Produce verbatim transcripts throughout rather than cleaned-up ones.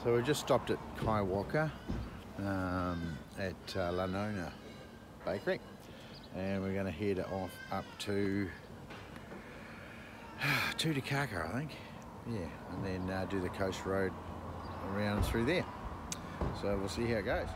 So we just stopped at Kaiwaka um, at uh, Lanona Bakery, and we're going to head off up to Tutukaka, I think. Yeah, and then uh, do the coast road around through there. So we'll see how it goes.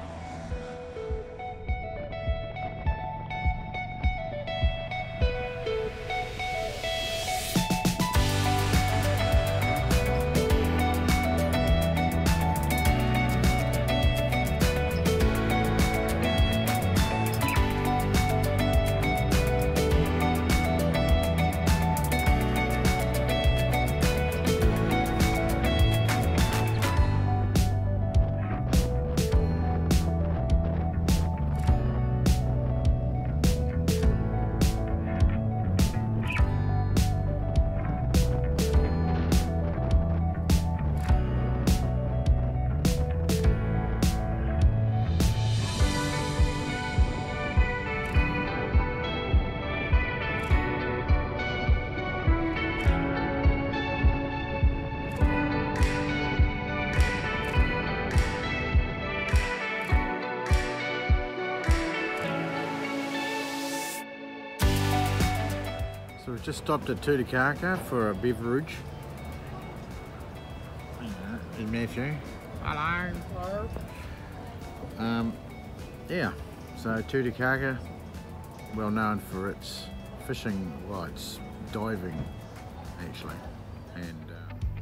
So we've just stopped at Tutukaka for a beverage. Hey Matthew. Hello. Um, yeah, so Tutukaka, well known for its fishing, well it's diving actually, and uh,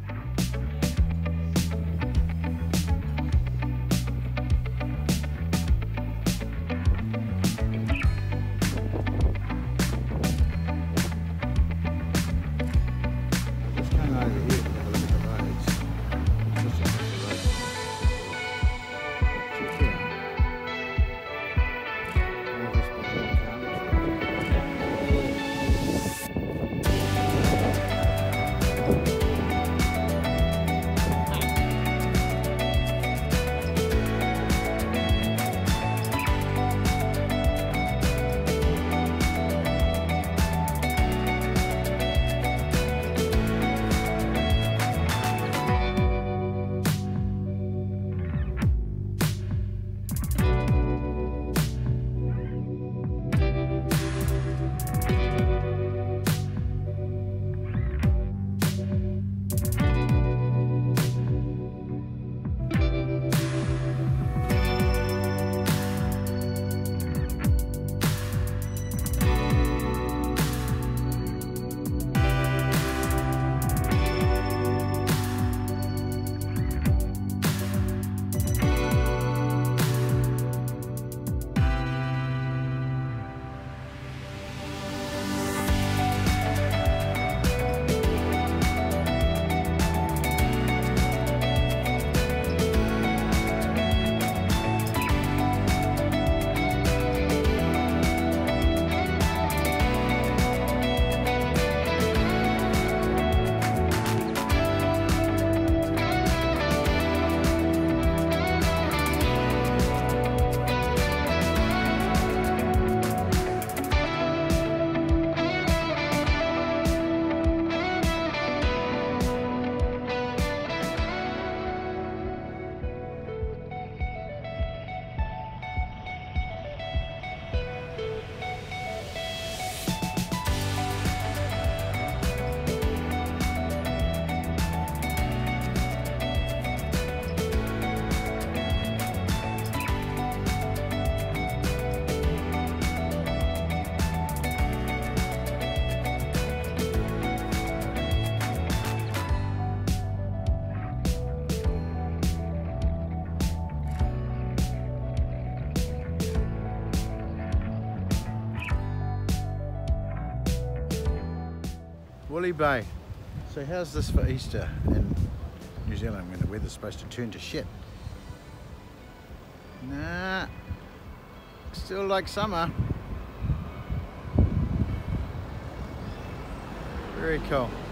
Woolly Bay. So how's this for Easter in New Zealand when the weather's supposed to turn to shit? Nah, still like summer. Very cool.